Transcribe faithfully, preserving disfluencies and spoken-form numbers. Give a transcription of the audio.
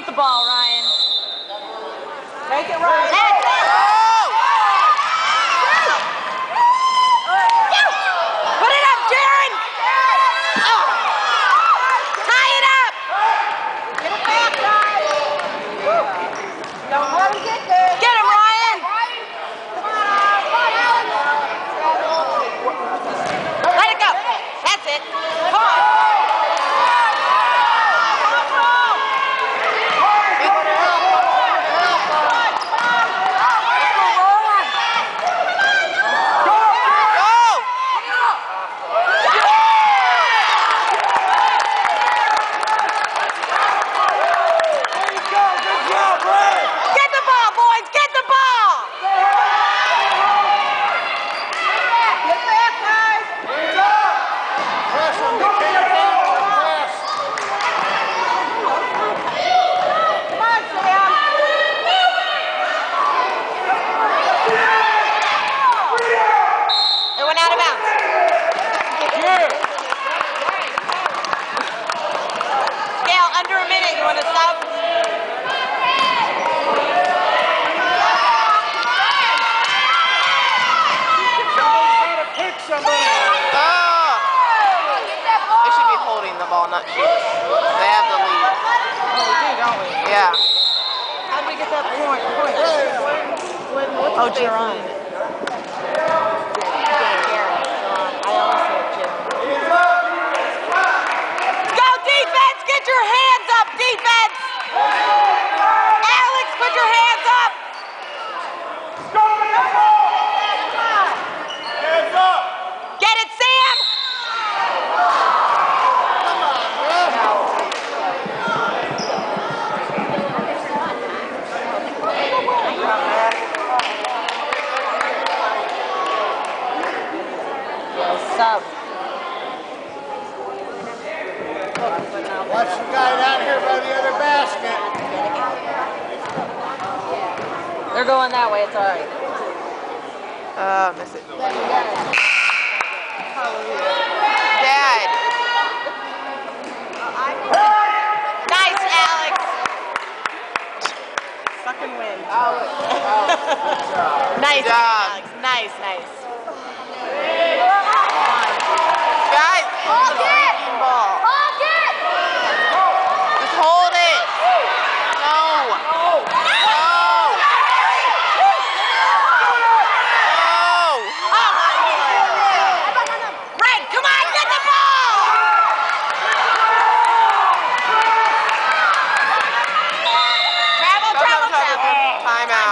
the ball, Ryan. Take it, Ryan. That's it. Put it up, Jaron. Oh. Tie it up. Get it back, guys. Don't let him get there. Get him, Ryan. Come on, Alex. Let it go. That's it. Come on. Under a minute, you want to stop? Oh! They should be holding the ball, not shooting. They have the lead. Oh, we do, don't we? Yeah. How did we get that point? point? Oh, Jaron. I also Jim. Go defense! Get your hands up, defense! Alex, put your hands up! Hands up! Get it, Sam! Sub. Watch the guy down here by the other basket. They're going that way, it's alright. Uh, miss it. Dad. Nice, Alex! Fucking win. Nice, Good job. Alex. Nice, nice. Guys, hold it! Ball. Hold it! Just hold it. No. No. No. Red, come on, get the ball! Travel, travel, travel. Timeout.